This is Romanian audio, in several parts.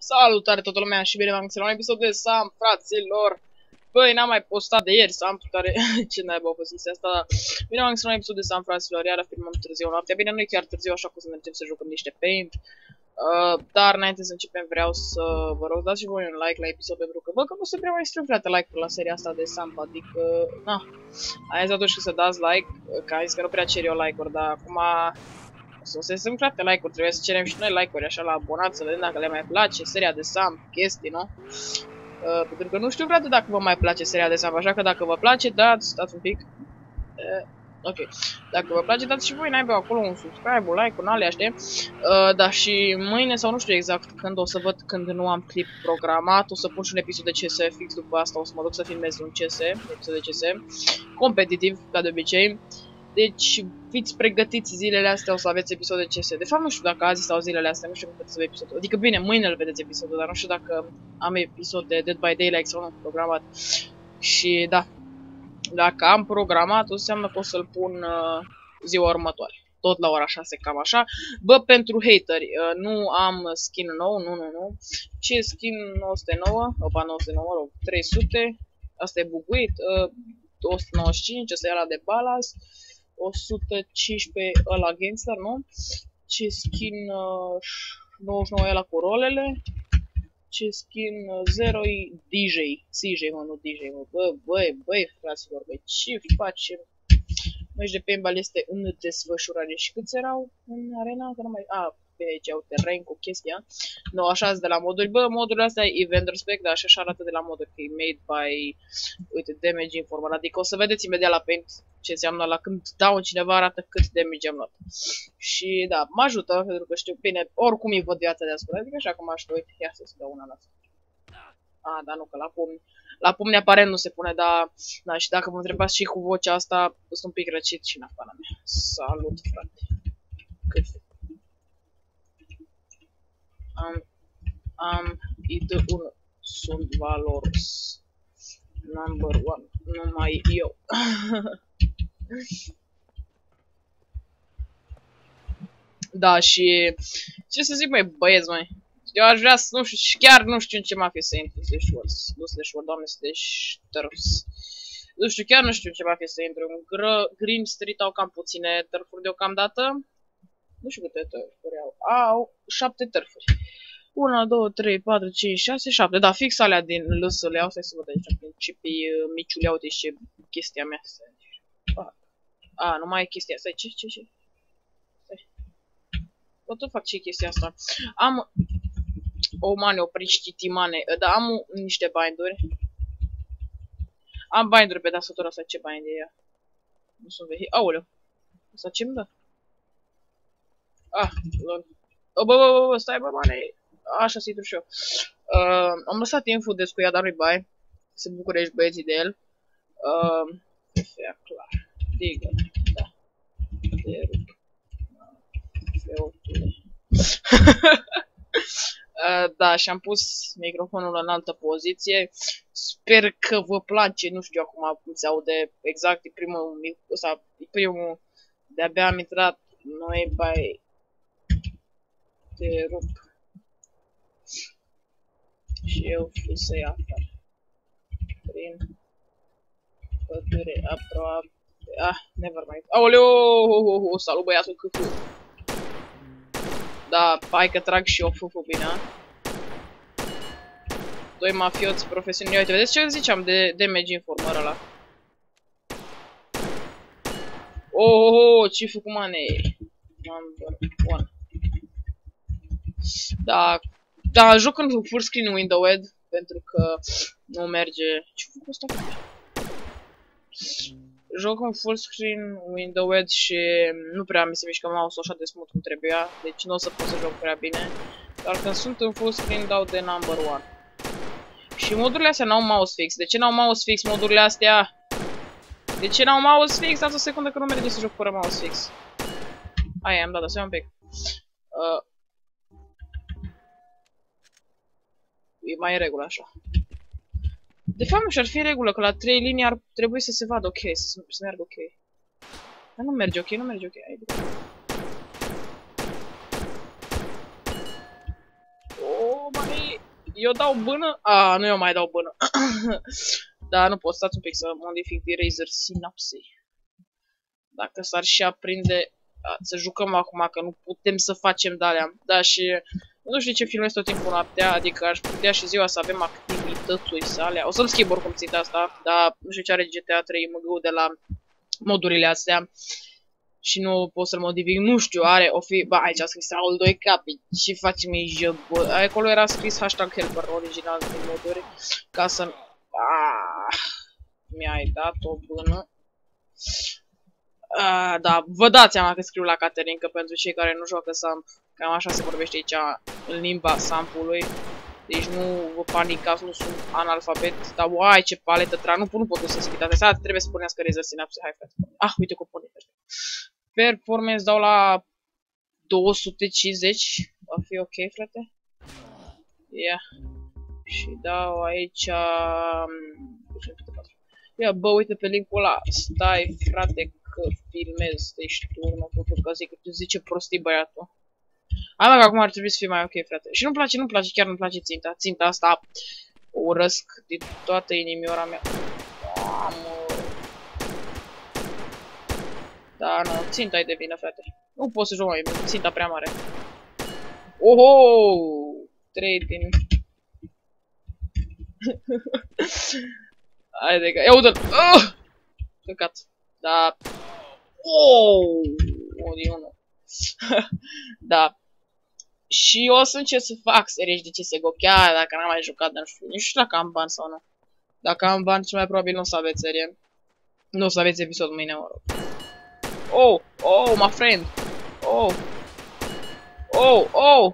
Salutare toată lumea și bine v-am găsit la un episod de Sam, fraților. Băi, n-am mai postat de ieri Sam, care ce naiba a fost chestia asta, dar bine v-am găsit la un episod de Sam, fraților, iar filmăm târziu noaptea. Bine, nu e chiar târziu, așa că o să mergem să jucăm niște Paint. Dar înainte să începem vreau să vă rog, dați și voi un like la episod, pentru că văd că nu se prea mai strâng, frate, like-uri la seria asta de Sam, adică, na, ai zis atunci să dați like, că am zis că nu prea cer eu like-uri, dar acum să se strâng, frate, like-uri, trebuie să cerem și noi like-uri așa la abonați, să vedem dacă le mai place seria de Sam, chestii, nu? Pentru că nu știu, frate, dacă vă mai place seria de Sam, așa că dacă vă place, dați un pic. Ok, dacă vă place, dați și voi naiba acolo un subscribe, un like, un alea, știi? Dar și mâine sau nu știu exact când o să văd, când nu am clip programat, o să pun și un episod de CS, fix după asta o să mă duc să filmez un CS, episod de CS, competitiv, ca de obicei. Deci, fiți pregătiți zilele astea, o să aveți episod de CS. De fapt, nu știu dacă azi sau zilele astea, nu știu când să vă episodul. Adică, bine, mâine îl vedeți episodul, dar nu știu dacă am episod de Dead by Daylight sau nu programat. Și, da, dacă am programat, înseamnă că o să-l pun ziua următoare. Tot la ora 6, cam așa. Bă, pentru hateri, nu am skin nou, nu. Ce skin 909? Opa, 909, rog, 300. Asta e buguit. 295, ăsta e ăla de balast. 115 ăla gangster, nu? Ce skin 99 ăla cu rolele. Ce skin 0 e DJ. CJ, mă, nu DJ, mă. Băi, fraților, băi, ce facem? Meci de paintball este în desfășurare. Și câți erau în arena? Că nu mai... pe aici au teren cu chestia. Nu, așa de la moduri. Bă, modurile astea e event respect, dar așa arată de la moduri. Că e made by... Uite, damage informal. Adică o să vedeți imediat la paint ce înseamnă la când dau în cineva arată cât damage am luat. Și da, mă ajută, pentru că știu bine, oricum îi văd viața de asupra. Adică așa că mă ajută, uite, ia să-ți dau una la asta. Da, nu, că la pumni. La pumni aparent nu se pune, dar... Da, și dacă vă întrebați și cu vocea asta, sunt un pic răcit și în afara mea. Salut, frate. Cât? Am idee 1. Sunt valoros. Number 1. Numai eu. Da, și... Ce să zic, mai băieți, mai? Eu aș vrea să, nu știu, chiar nu știu în ce mafie să intru, Slashword, doamne, Turfs. Nu știu, chiar nu știu în ce mafie să intru. În Grim Street au cam puține tărfuri deocamdată. Nu știu câte tărfuri au. Au 7 tărfuri. 1, 2, 3, 4, 5, 6, 7. Da, fix alea din lăsăle. Au, stai să văd aici, în principii miciule, uite ce chestia mea. Nu mai e chestia asta. Ce? Stai. Tot fac ce chestia asta. Am... O mane, opriți mane. Da, am niște binduri. Am binduri pe tastatura asta. Ce bind e ea? Nu sunt vechi. Aoleu. Asta ce-mi dă? Lol. Bă, stai, bă, mane. Așa să-i și eu. Am lăsat info cu ea, dar nu-i bai. Se bucurești băieții de el. Clar. Digă. Da. Te rup. Feotule. Da, și-am pus microfonul în altă poziție. Sper că vă place, nu știu acum cum se aude exact, e primul, de-abia am intrat, noi bai, te rup. Și eu știu să-i afară. Prin pădure aproape, never mind. Aoleu, salut băiatul câfu. Da, hai că trag și eu fufu bine, Doi mafioți profesioniști. Uite, vedeți ce ziceam de damage informer ăla? Ce făcut, mane? Number 1. Da, joc în full screen window-ed, pentru că nu merge... Ce făcut ăsta? Joc în full screen window-ed și nu prea mi se mișcă mouse-ul așa de smooth cum trebuia, deci nu o să pot să joc prea bine. Dar când sunt în full screen dau de number 1. Și modurile astea n-au mouse fix. De ce n-au mouse fix modurile astea? De ce n-au mouse fix? Dați o secundă că nu merge să joc fără mouse fix. Aia, am dat, un pic. E mai în regulă așa. De fapt nu și-ar fi în regulă, că la 3 linii ar trebui să se vadă ok, să meargă ok. Dar nu merge ok, Hai, oh, mani! Eu dau bână? A, nu eu mai dau bână. Da, nu pot, stați un pic să modific Eraser Synapse. Dacă s-ar și aprinde... să jucăm acum, că nu putem să facem de-alea. Da, și... Nu știu ce filmez tot timpul noaptea, adică aș putea și ziua să avem activități sale. O să-mi schimb oricum ținta asta, dar nu știu ce are GTA 3 MG de la modurile astea. Și nu pot să-l modific, nu știu, are, o fi... Ba, aici a scris Raul 2 capi. Ce facem aici, bă? Acolo era scris #helper original din moduri. Ca să... Mi-ai dat o bână. Da, vă dați seama că scriu la Caterinca pentru cei care nu joacă Samp. Cam așa se vorbește aici în limba Sampului. Deci nu vă panicați, nu sunt analfabet. Dar uai, ce paletă nu pot să sensibilitate. Asta trebuie să punească Eraser Synapse. Hai, frate. Uite componente ăștia. Performance dau la 250. Va fi ok, frate? Ia. Și dau aici... Ia, bă, uite pe linkul ăla. Stai, frate, că filmez. Deci tu nu pot că zic că tu zice prostii băiatul. Hai, mă, că acum ar trebui să fie mai ok, frate. Și nu-mi place, chiar nu-mi place ținta. Ținta asta o urăsc din toată inimioara mea. Mamă. Da, nu, ținta e de vină, frate. Nu pot să joc mai mult, ținta prea mare. Oho! 3 din... Haide că... Ia uite-l! Căcat. Da. Oh! O din 1. Da. Și o să încerc să fac serii de CSGO, chiar dacă n-am mai jucat, dar nu știu dacă am bani sau nu. Dacă am bani, cel mai probabil nu o să aveți serie. Nu o să aveți episod mâine, mă rog. Oh! Oh, my friend! Oh! Oh! Oh!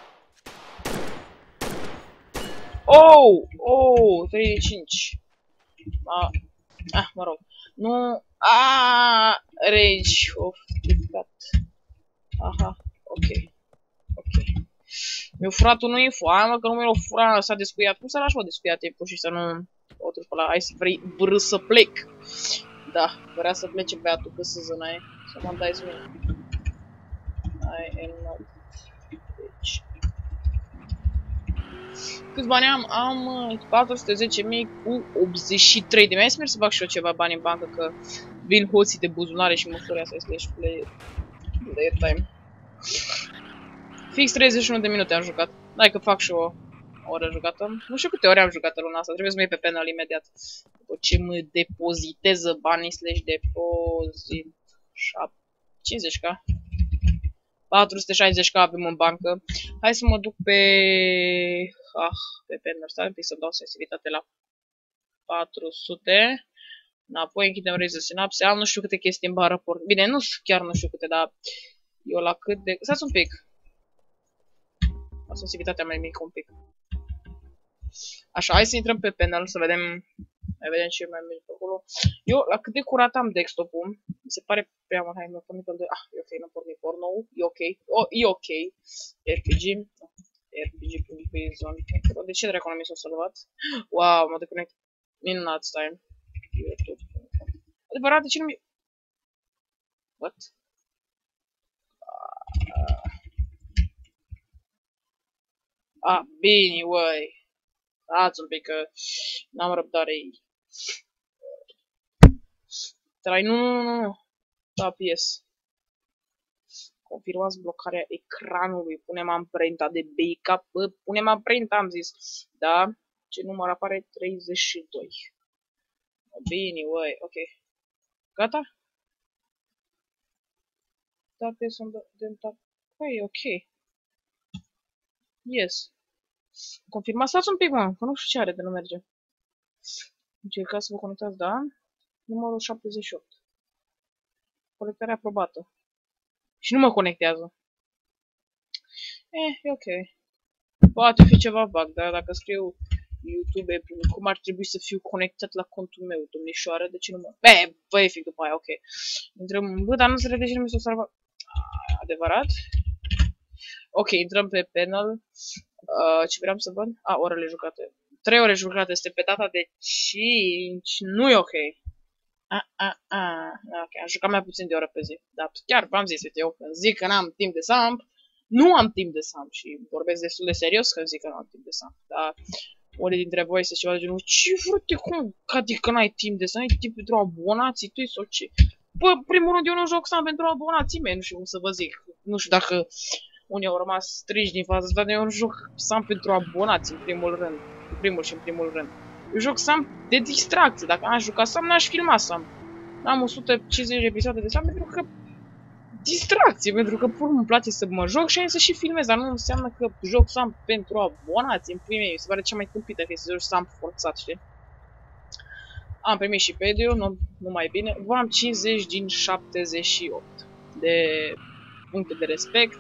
Oh! Oh! 3 de 5. Mă rog. Nu... Rage of the Aha, ok. Ok. Mi-a furat unul info. Mă, că nu mi-l-a furat, s-a descuiat. Cum să lași, mă, descuiat timpul și să nu... O trec pe ăla. Hai să vrei să plec. Da, vrea să plece băiatul, că să zânai. Să mă dai mine. I am not. Deci... Câți bani am? Am 410.000 cu 83 de mii. Hai să merg să bag și eu ceva bani în bancă, că vin hoții de buzunare și măsuri să-i slash player time. Fix 31 de minute am jucat. Hai că fac și o oră jucată. Nu știu câte ore am jucat luna asta. Trebuie să mă iei pe panel imediat. După ce mă depoziteză banii slash depozit 50k. 460k avem în bancă. Hai să mă duc pe... pe panel. Stai un pic să dau sensibilitate la 400. Înapoi închidem Eraser Synapse. Am nu știu câte chestii în bară port. Bine, chiar nu știu câte, dar eu la cât de... Stați un pic. La sensibilitatea mai mică un pic. Așa, hai să intrăm pe panel să vedem. Mai vedem ce mai mic pe acolo. Eu la cât de curat am desktop-ul. Mi se pare prea mult. Hai, mi-a pornit de... e ok, nu pornit porno. E ok. E ok. RPG. RPG.zone. De ce dracu nu mi s-a salvat? Wow, mă deconect. Minunat, stai. YouTube. Adevărat, de ce nu mi... What? Bine, uai. Stați un pic că n-am răbdare. Trai, nu. Da, PS. Confirmați blocarea ecranului. Punem amprenta de backup. Punem amprenta, am zis. Da? Ce număr apare? 32. Bine, uai, ok. Gata? Da, PS on the top. Păi, ok. Yes. Confirmați, stați un pic, mă, că nu știu ce are de nu merge. Încercați să vă conectați, da? Numărul 78. Conectare aprobată. Și nu mă conectează. E ok. Poate fi ceva bug, dar dacă scriu YouTube, cum ar trebui să fiu conectat la contul meu, domnișoară, de ce nu mă... Bă, efect după aia, ok. Intrăm, bă, dar nu se vede și nu mi s-o salva. Adevărat? Ok, intrăm pe panel. Ce vreau să văd? Orele jucate. 3 ore jucate, este pe data de 5. Nu e ok. Ok, am jucat mai puțin de oră pe zi. Dar chiar v-am zis, uite, eu când zic că n-am timp de Samp, nu am timp de Sam și vorbesc destul de serios când zic că nu am timp de Sam. Dar unii dintre voi se ceva de genul, ce frate, cum? Adică n-ai timp de Sam? Ai timp pentru abonații tăi sau ce? Bă, primul rând eu nu joc Sam pentru abonații mei, nu știu cum să vă zic. Nu știu dacă unii au rămas striși din faza asta, dar eu nu joc Sam pentru abonații în primul rând. În primul rând. Eu joc Sam de distracție. Dacă n-aș juca Sam, n-aș filma Sam. Am 150 de episoade de Sam pentru că distracție, pentru că pur îmi place să mă joc și să și filmez, dar nu înseamnă că joc Sam pentru abonații. În primul mi se pare cea mai tâmpită că să joci Sam forțat, știi? Am primit și pe Edio, nu mai bine. V-am 50 din 78 de puncte de respect.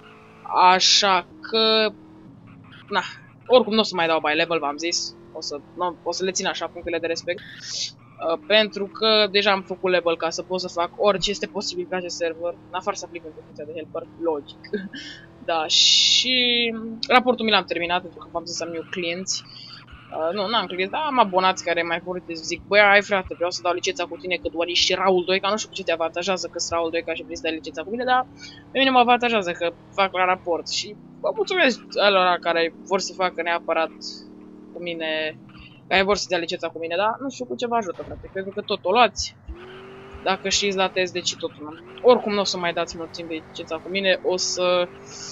Așa că... Na, oricum nu o să mai dau by level, v-am zis. O să le țin așa punctele de respect. Pentru că deja am făcut level ca să pot să fac orice este posibil pe acest server, în afară să aplic pentru funcția de helper, logic. Da, și raportul mi l-am terminat pentru că v-am zis să am eu clienți. Nu, n-am clienți, dar am abonați care mai vor să zic, băi, ai frate, vreau să dau licența cu tine că doar ești și Raul 2, că nu știu cu ce te avantajează că sunt Raul 2 ca și vrei să dai licența cu mine, dar pe mine mă avantajează că fac la raport și vă mulțumesc alora care vor să facă neapărat cu mine, care vor să dea licența cu mine, dar nu știu cu ce vă ajută, frate, pentru că tot o luați. Dacă știți la test, deci totul nu. Oricum nu o să mai dați mult timp de licența cu mine, o să...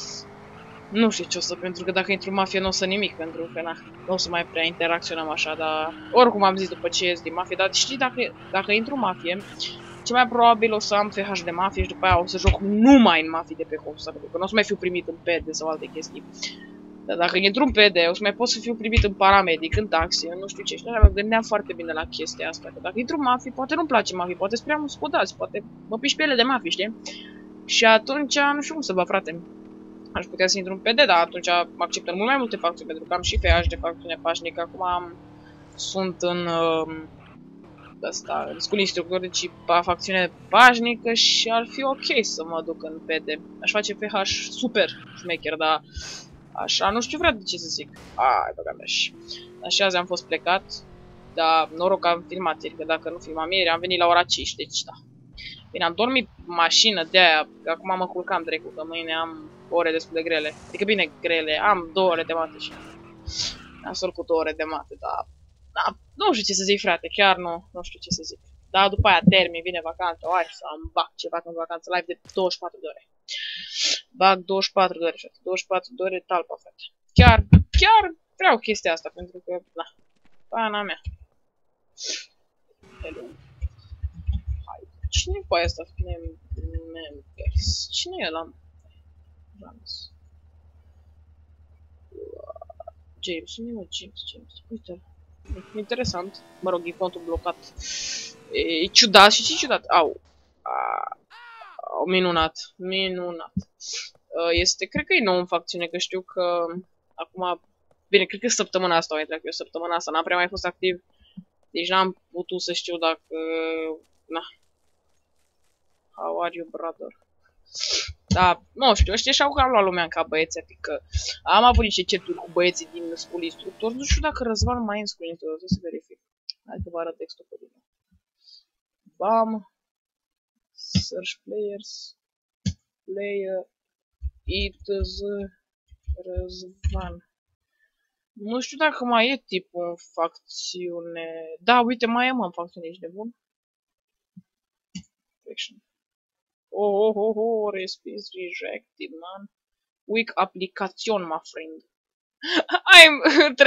Nu știu ce o să, pentru că dacă intru în mafie nu o să nimic, pentru că na, nu o să mai prea interacționăm așa, dar... Oricum am zis după ce ies din mafie, dar știi, dacă intru în mafie, cel mai probabil o să am FH de mafie și după aia o să joc numai în mafie de pe hosta, pentru că nu o să mai fiu primit în PD sau alte chestii. Dar dacă intru în PD, o să mai pot să fiu primit în paramedic, în taxi, nu știu ce. Și mă gândeam foarte bine la chestia asta, că dacă intru în mafie, poate nu-mi place mafie, poate sunt prea mulți scudați, poate mă piși pe ele de mafie, știi? Și atunci, nu știu cum să vă, frate. Aș putea să intru în PD, dar atunci mă acceptă mult mai multe facțiuni, pentru că am și FH de facțiune pașnică. Acum sunt în în school instructor, deci facțiune pașnică și ar fi ok să mă duc în PD. Aș face FH super șmecher, dar așa, nu știu frate ce să zic. Ai, băga mea și... Așa azi am fost plecat, dar noroc că am filmat ieri, că dacă nu filmam ieri am venit la ora 5, deci da. Bine, am dormit mașină de aia, acum mă culcam trecut, că mâine am ore destul de grele. Adică bine grele, am 2 ore de mate și am sol cu 2 ore de mate, dar... Da, nu știu ce să zic frate, chiar nu știu ce să zic. Dar după aia termin, vine vacanța, hai să am bag ceva în vacanță live de 24 de ore. Bag 24 de ore, frate, 24 de ore talpa, frate. Chiar vreau chestia asta, pentru că, na, pana mea. Hello. Hai, cine e pe aia asta? Members. Cine e ăla? James, cine e James? Uite, e interesant. Mă rog, e contul blocat. E ciudat și ce ciudat? Au. Minunat. Este, cred că e nou în facțiune, că știu că acum, bine, cred că săptămâna asta o intrat eu, săptămâna asta n-am prea mai fost activ, deci n-am putut să știu dacă, na. How are you, brother? Da, nu știu, ăștia și-au cam luat lumea ca băieți, adică am avut niște certuri cu băieții din school instructor, nu știu dacă Răzvan mai e în school instructor, trebuie să verific. Hai să vă arăt textul pe bine. Bam. Search players. Player. It is Răzvan. Nu știu dacă mai e tipul în facțiune. Da, uite, mai e mă în facțiune, ești de bun? Faction. Respins rejected, man. Weak application, my friend. I'm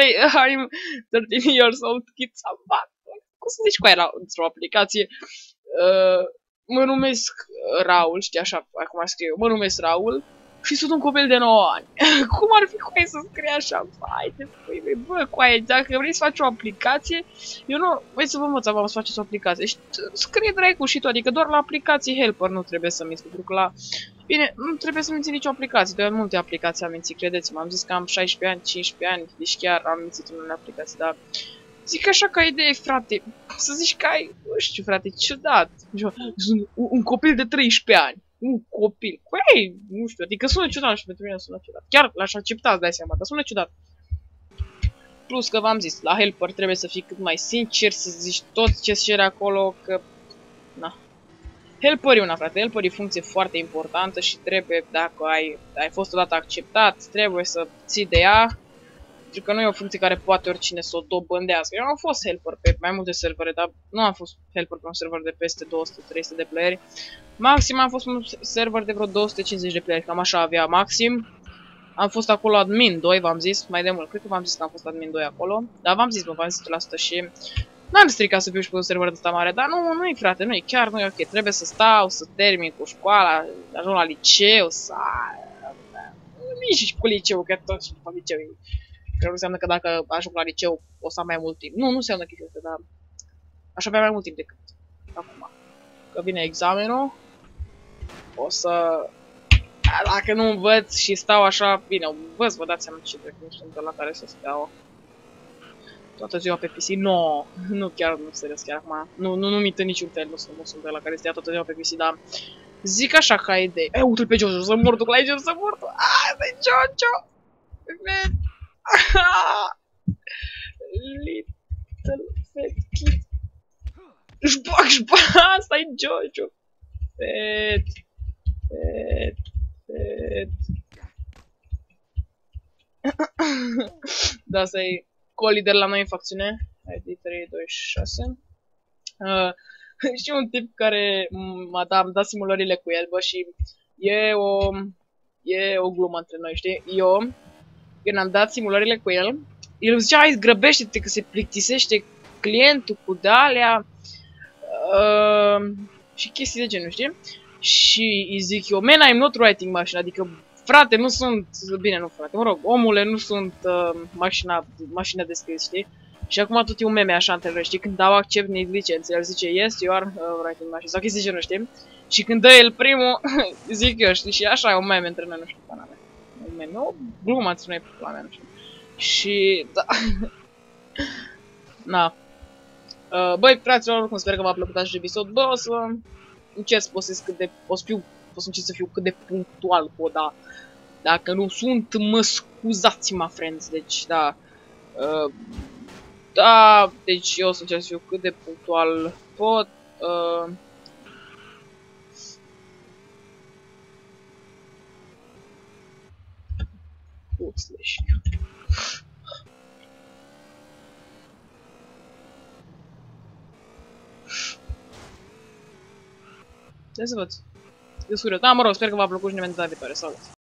13 years old, kids are back. Cum să zici cu aia într-o aplicație? Mă numesc Raul, știi așa, acum scriu, mă numesc Raul și sunt un copil de 9 ani. Cum ar fi cu aia să scrie așa? Vai de pui, bă, cu aia, dacă vrei să faci o aplicație, eu nu, voi să vă învăț să faceți o aplicație. Și scrie dracu și tot, adică doar la aplicații helper nu trebuie să minți, pentru că la... Bine, nu trebuie să minți nicio aplicație, doar multe aplicații am mințit, credeți-mă, am zis că am 16 ani, 15 ani, deci chiar am mințit în unele aplicații, dar... Zic așa ca idee, frate, să zici că ai, nu știu, frate, ciudat. Un copil de 13 ani. Un copil. Păi, nu știu, adică sună ciudat și pentru mine sună ciudat. Chiar l-aș accepta, îți dai seama, dar sună ciudat. Plus că v-am zis, la helper trebuie să fii cât mai sincer, să zici tot ce-ți cere acolo, că... Na. Helperii, una frate, helperii funcție foarte importantă și trebuie, dacă ai fost odată acceptat, trebuie să ții de ea. Pentru că nu e o funcție care poate oricine să o dobândească. Eu am fost helper pe mai multe servere, dar nu am fost helper pe un server de peste 200-300 de playeri. Maxim am fost un server de vreo 250 de playeri, cam așa avea maxim. Am fost acolo admin 2, v-am zis, mai de mult, cred că v-am zis că am fost admin 2 acolo. Dar v-am zis, v-am zis 100% și n-am stricat să fiu și pe un server de ăsta mare, dar nu-i frate, nu-i, chiar nu e ok. Trebuie să stau, să termin cu școala, ajung la liceu, să... Nici cu liceu, că tot și după liceu. Că nu înseamnă că dacă ajung la liceu o să am mai mult timp. Nu înseamnă chestia asta, dar aș avea mai mult timp decât acum. Că vine examenul, o să... Dacă nu învăț și stau așa, bine, învăț, vă dați seama ce drept, nu sunt la care să stau toată ziua pe PC. No, nu chiar, nu serios, chiar acum. Nu mint în niciun fel, nu sunt la care stea toată ziua pe PC, dar zic așa ca idee. Uite-l pe Jojo, să mor, duc la aici, să mor. Stai Jojo! Little fat kid. Își bag, stai Jojo. Fat. Da, asta-i co-lider la noi în facțiune. ID 326. Și un tip care am dat simulările cu el, bă, și e o glumă între noi, știi? Eu, când am dat simulările cu el, el îmi zicea, hai, grăbește-te că se plictisește clientul cu de-alea și chestii de genul, știi? Și îi zic eu, man, I'm not writing machine, adică, frate, nu sunt, bine, nu frate, mă rog, omule, nu sunt mașina de scris, știi? Și acum tot e un meme așa între noi, știi? Când dau accept negligențe, el zice, yes, you are writing machine, sau chestii de genul, știi? Și când dă el primul, zic eu, știi? Și așa e un meme între noi, nu știu, pana mea. Un meme, o glumă între noi, pana mea, nu știu. Și, da. Na. Băi, fraților, oricum sper că v-a plăcut acest episod. Bă, o să încerc să postez o să încerc să fiu cât de punctual pot, da. Dacă nu sunt, mă scuzați-mă, friends. Deci, da. Da, deci eu o să încerc să fiu cât de punctual pot. Ce să văd? Da, mă rog, sper că v-a plăcut și ne vedem data viitoare. Salut!